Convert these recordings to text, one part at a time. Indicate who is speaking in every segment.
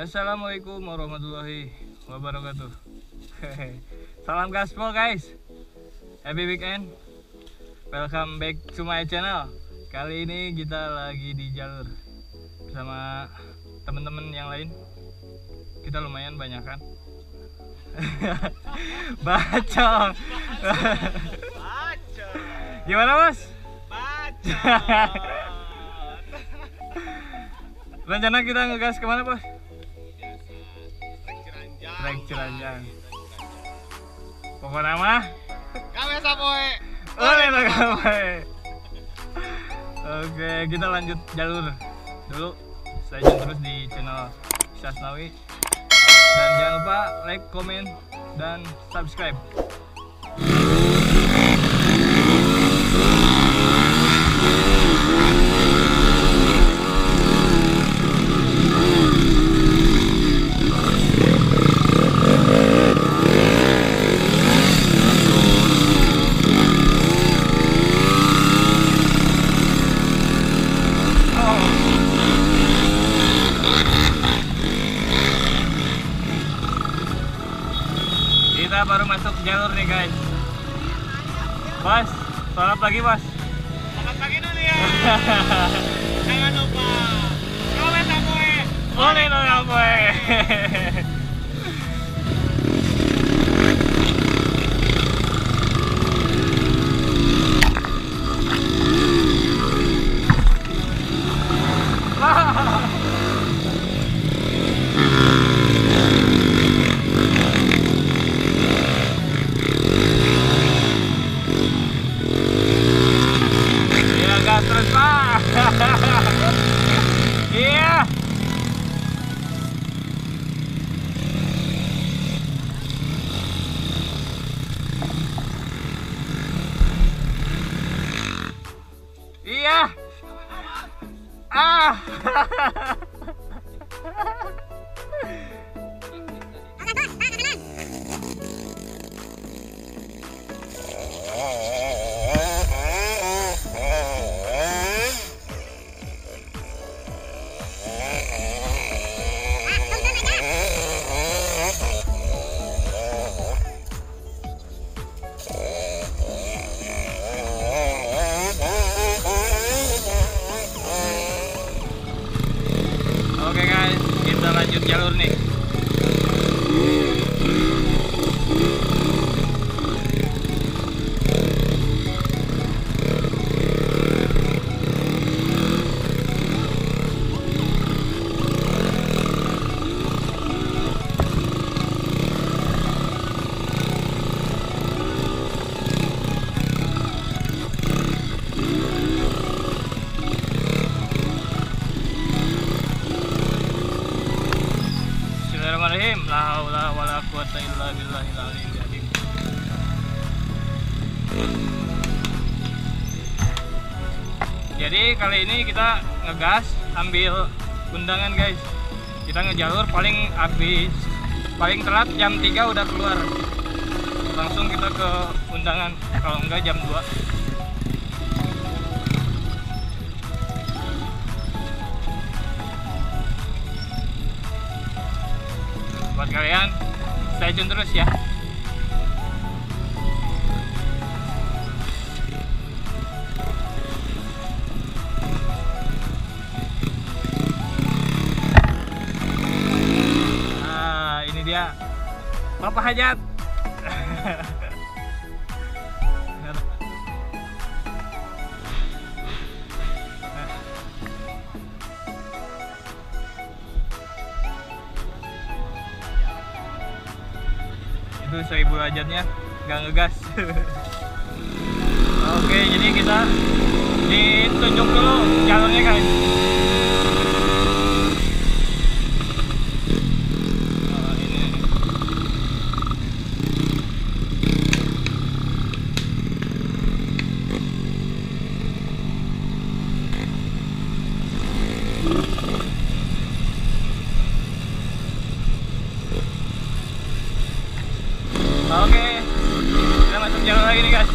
Speaker 1: Assalamualaikum warahmatullahi wabarakatuh. Salam gaspol guys. Happy weekend. Welcome back to my channel. Kali ini kita lagi di jalur bersama teman-teman yang lain. Kita lumayan banyak kan. Bacot. Gimana Mas? Bacot. Rencana kita ngegas kemana Bos? Trek Ciranjang. Pokoknya mah
Speaker 2: Kame sapoe.
Speaker 1: oleh gawe. Oke, kita lanjut jalur dulu. Stay tune terus di channel Sasnawi. Dan jangan lupa like, comment, dan subscribe. Kita baru masuk jalur nih guys. Bos, selamat pagi Bos.
Speaker 2: Selamat pagi dulu ya. Jangan lupa komen sapoe.
Speaker 1: Boleh dong Boy. Terus Pak. Iya. Iya. Ah. Oke guys, kita lanjut jalur nih. Bismillahirrahmanirrahim. La haula wala quwata illa billahil aliyyil azim. Jadi kali ini kita ngegas ambil undangan guys. Kita ngejalur paling telat jam 3 udah keluar. Langsung kita ke undangan, kalau enggak jam 2. Buat kalian stay tune terus ya. Nah, ini dia Bapak Hajat. Itu 1000 hajatnya nggak ngegas. Oke, jadi kita ditunjuk dulu jalurnya guys. Ini. Oke, kita masuk jalur lagi nih guys.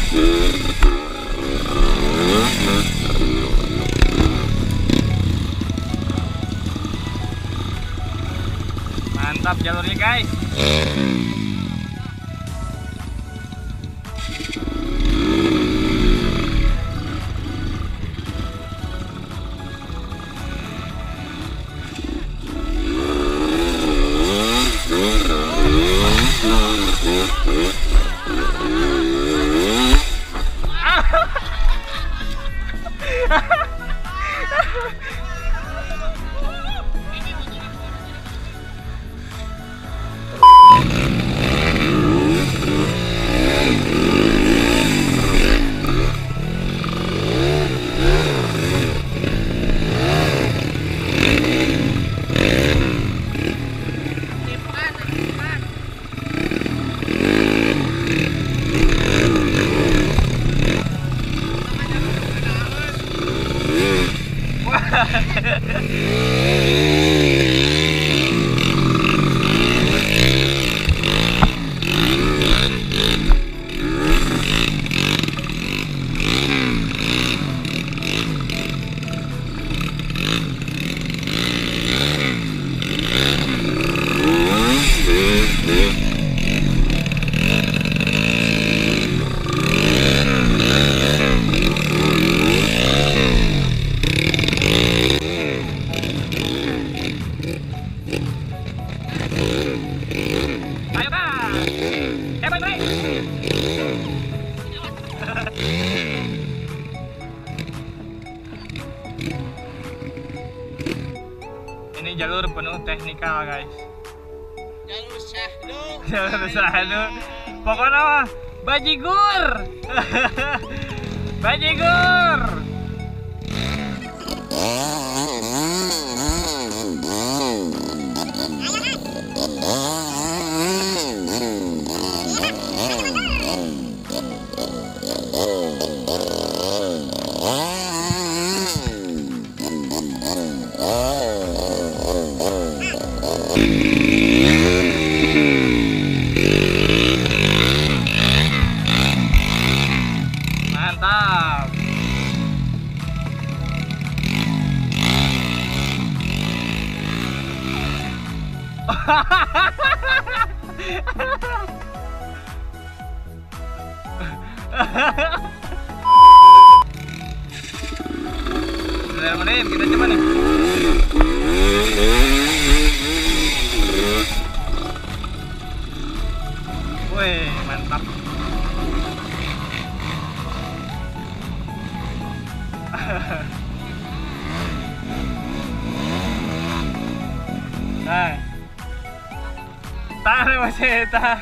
Speaker 1: Mantap jalurnya guys. Ini jalur penuh teknikal guys.
Speaker 2: Jalur syahdu.
Speaker 1: Jalur syahdu. Pokoknya mah bajigur. Bajigur. Mantap. Menit kita coba nih. Wih, mantap. Nah, tahan masih tahan.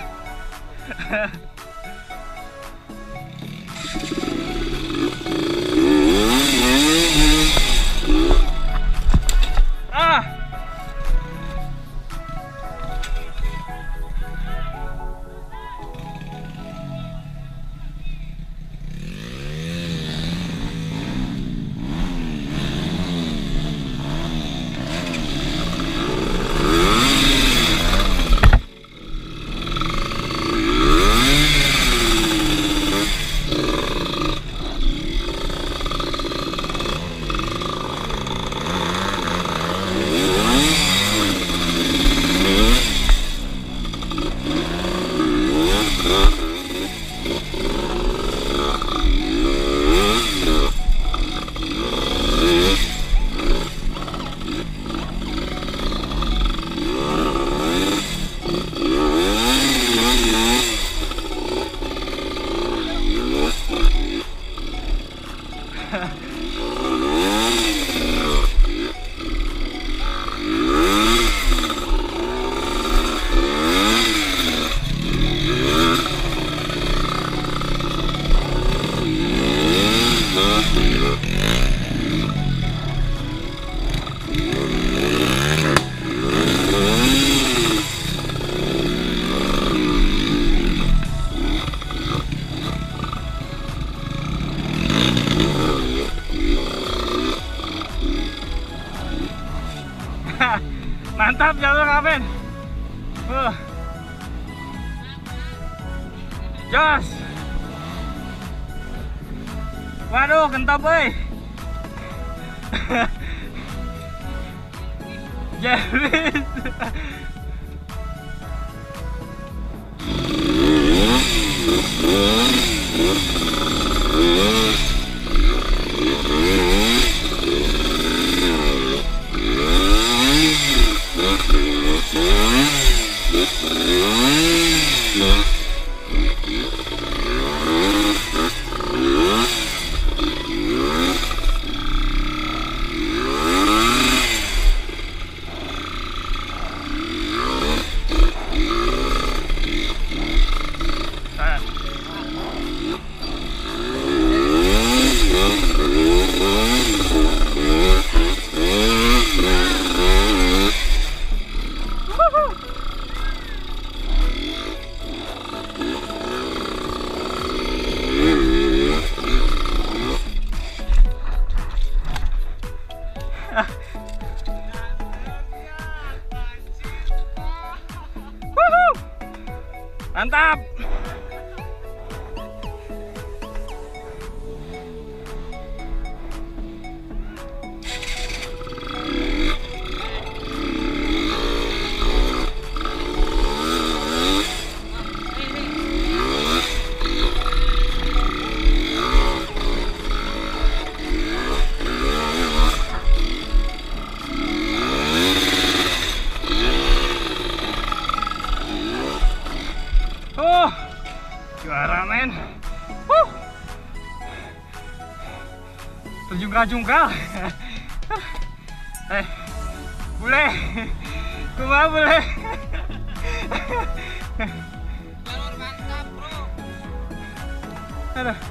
Speaker 1: Mantap jalur Raven. Jos. Waduh, kentap boy. Jeris. Mantap. Juara men. Terjungkal-jungkal. Bule. Kumaha bule.
Speaker 2: Jalur mantap, bro.
Speaker 1: Aduh.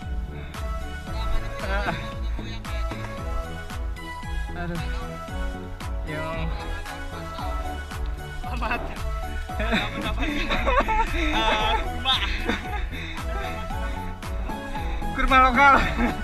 Speaker 1: Aduh. Yang
Speaker 2: Selamat. Mendapatkan
Speaker 1: kurma lokal.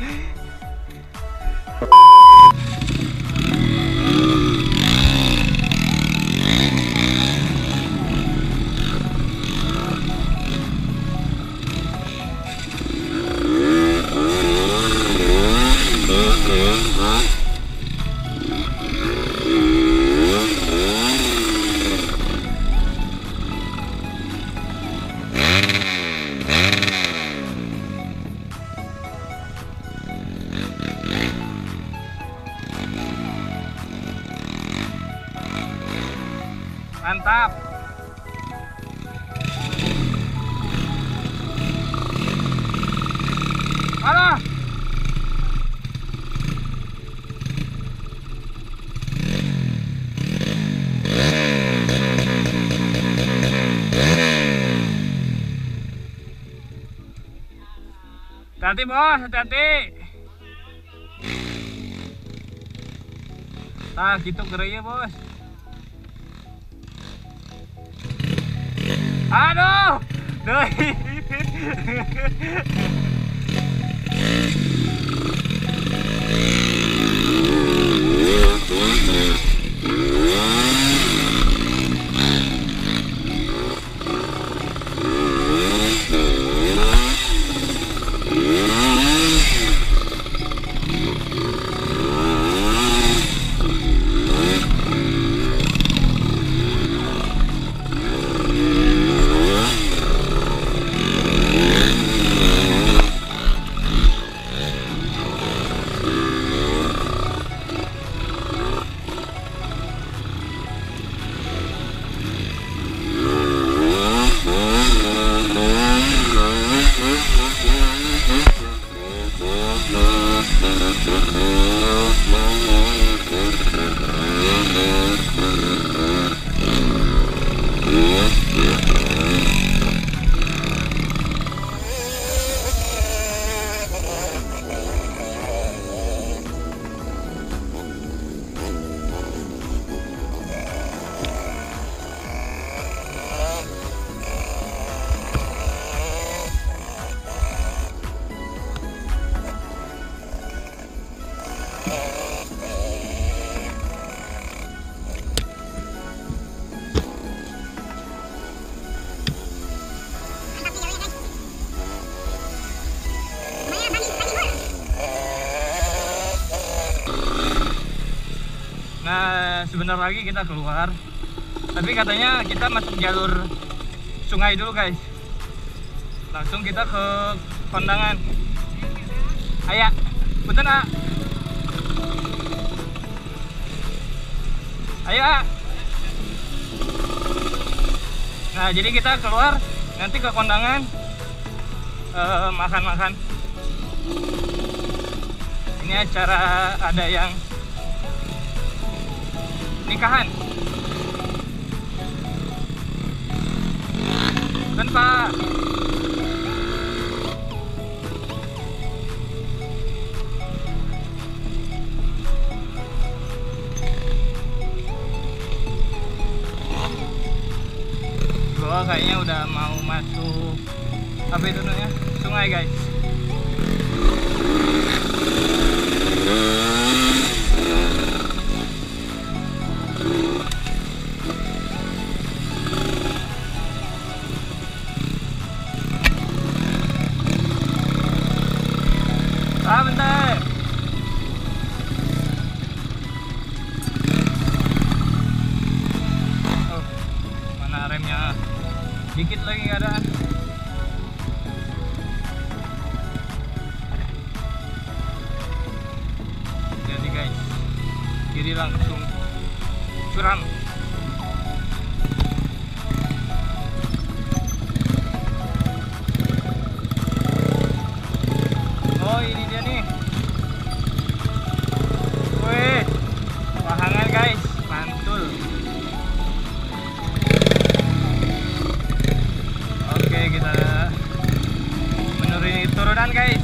Speaker 1: Mantap. Aduh. Hati-hati bos, hati-hati. Ah, gitu geraya bos. Aduh, doi. sebentar lagi kita keluar. Tapi katanya kita masuk jalur sungai dulu guys. Langsung kita ke kondangan. Ayo, punten ah. Ayo ah. Nah jadi kita keluar nanti ke kondangan, makan-makan. Ini acara ada yang nikahan. Dan Pak. Gua kayaknya udah mau masuk apa itu namanya? Sungai, guys. Bentar. Oh, mana remnya? Dikit lagi keadaan. Jadi guys, kiri langsung curam. Oh ini dia nih. Wih, wahangan guys, mantul. Oke, kita menuruni turunan guys.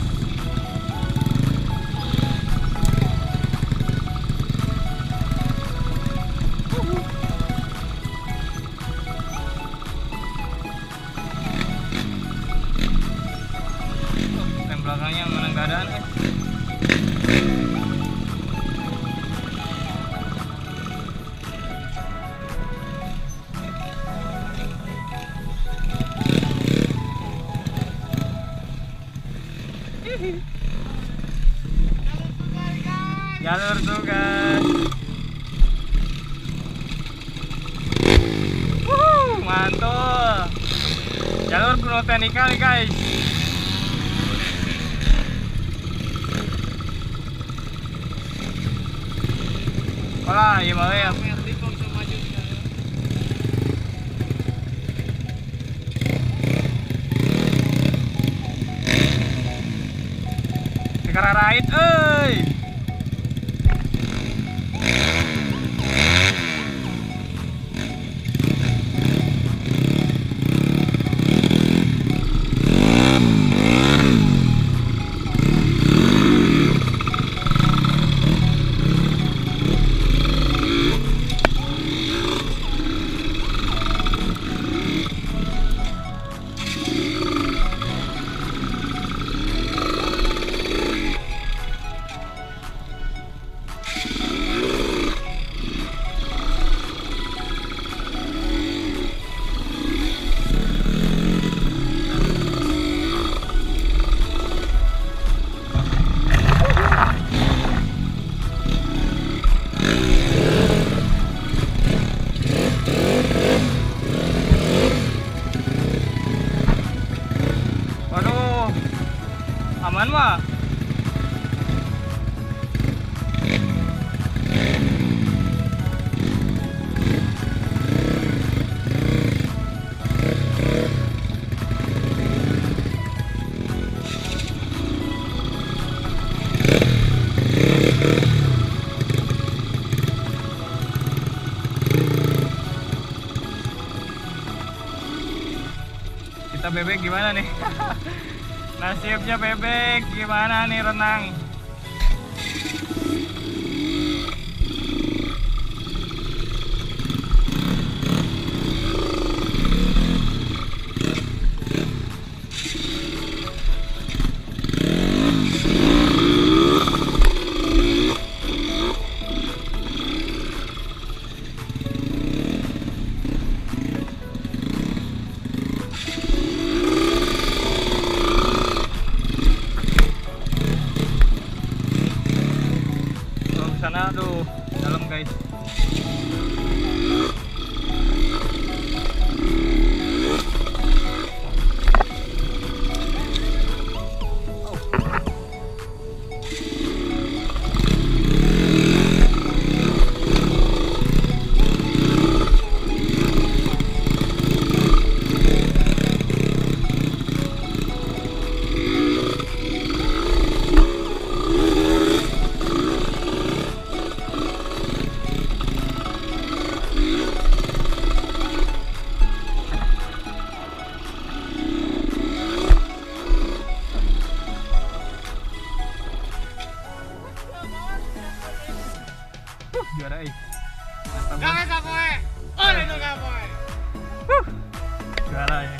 Speaker 1: Yang belakangnya mana nggak ada guys. Jalur tugas. Mantul. Jalur Gunung Teknikal nih guys. Wah, iya malah ya. Sekarang ride, euy. Aman mah. Kita bebek gimana nih? Nasibnya bebek gimana nih renang? juara mantap bos.
Speaker 2: Kakak Kapoe. Oh, itu Kapoe.
Speaker 1: Juara ya.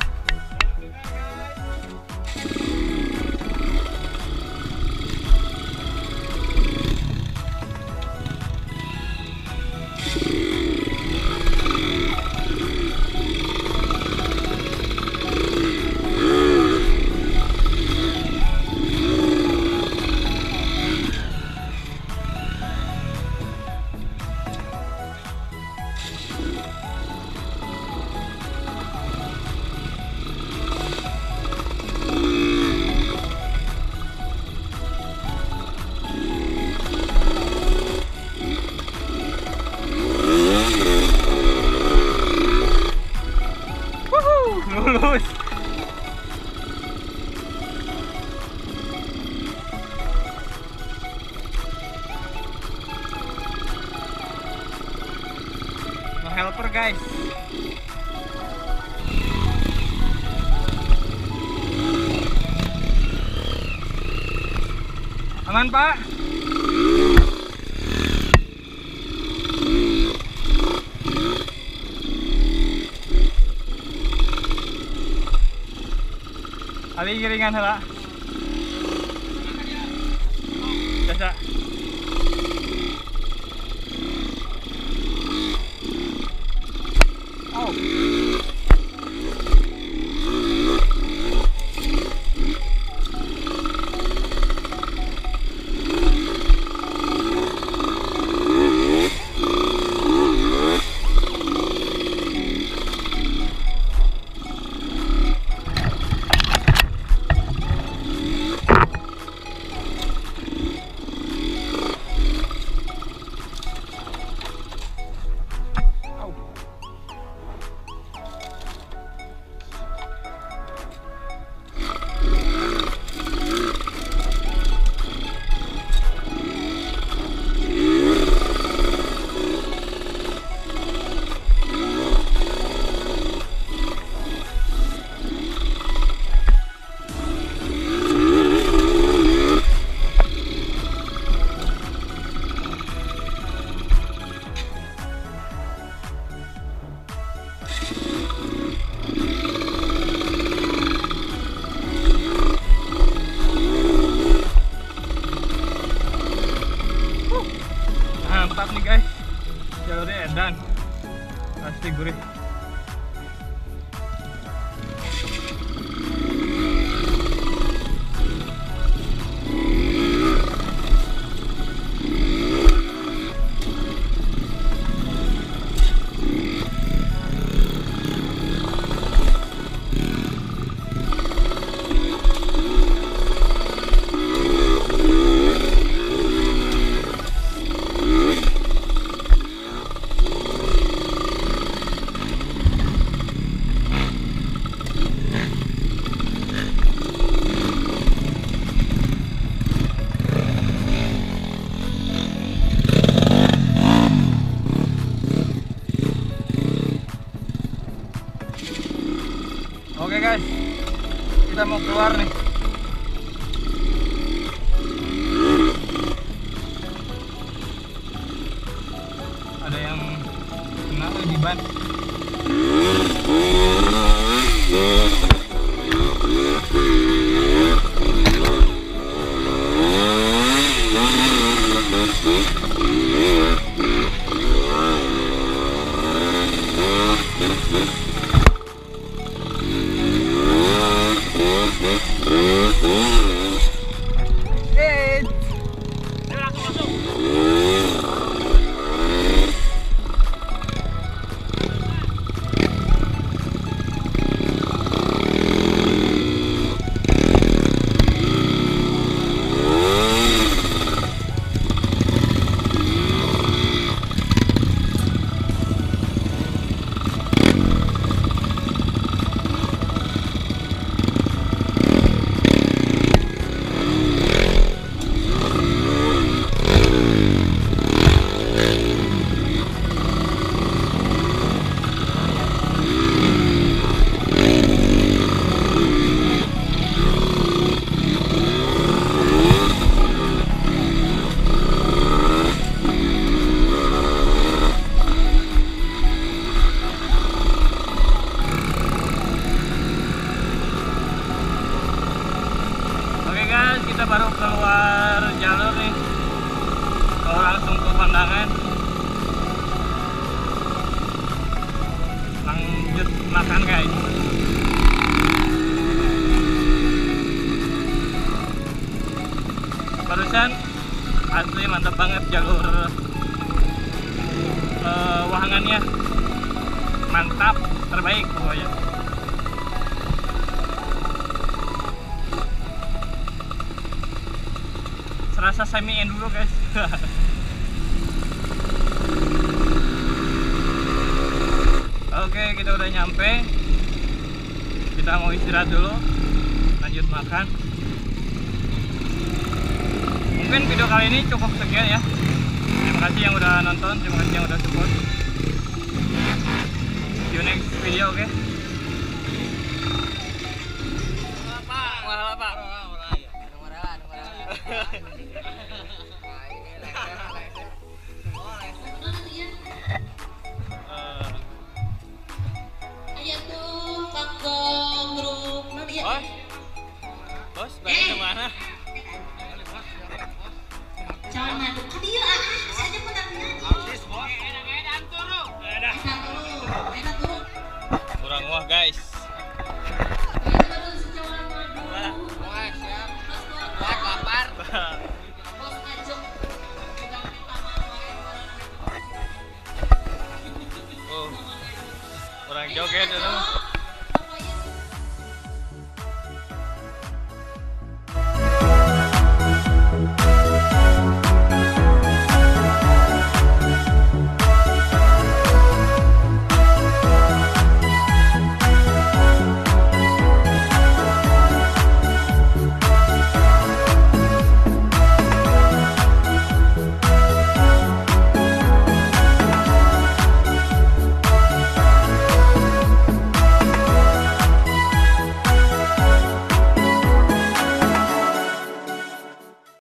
Speaker 1: Lulus. No helper guys. Aman Pak? Ali kiringan hala. Biasa. Oh. Mantap nih guys, jalurnya edan, pasti gurih. Oke guys, kita mau keluar nih. Ada yang kena di ban. baru keluar jalur nih, kalau langsung ke pandangan. Lanjut makan guys. Barusan asli mantap banget jalur wahangannya, mantap, terbaik pokoknya. Serasa semi enduro guys. Oke, kita udah nyampe. Kita mau istirahat dulu, lanjut makan. Mungkin video kali ini cukup sekian ya. Terima kasih yang udah nonton, terima kasih yang udah support. See you next video, oke? Bos, balik kemana?
Speaker 3: Jangan ngaduk ke dia, saja pun tak
Speaker 2: Edan turun.
Speaker 3: enak dulu.
Speaker 1: Kurang wah guys.
Speaker 2: Lapar.
Speaker 3: Bos ngajak.
Speaker 1: Oh, orang joget itu.